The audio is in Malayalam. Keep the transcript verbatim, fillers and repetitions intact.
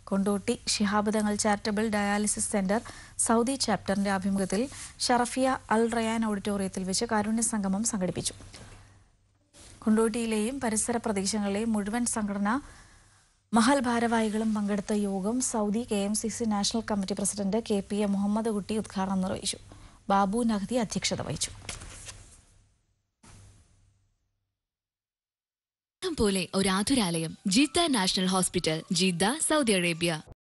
Kondotty Shihab charitable dialysis centre Saudi ചാപ്റ്ററിന്റെ ആഭിമുഖ്യത്തിൽ ഷറഫിയ അൽ റയാൻ ഓഡിറ്റോറിയത്തിൽ വെച്ച് കാരുണ്യ സംഗമം സംഘടിപ്പിച്ചു. കൊണ്ടോട്ടിയിലെയും പരിസര പ്രദേശങ്ങളിലെയും മുഴുവൻ സംഘടനാ മഹൽ ഭാരവാഹികളും പങ്കെടുത്ത യോഗം Saudi K M C C national committee president K P A Muhammad Kutty ഉദ്ഘാടനം നിർവഹിച്ചു. ബാബു നഖ്തി അധ്യക്ഷത വഹിച്ചു. പോലെ ഒരു ആതുരാലയം Jeddah national hospital, Jeddah, Saudi Arabia.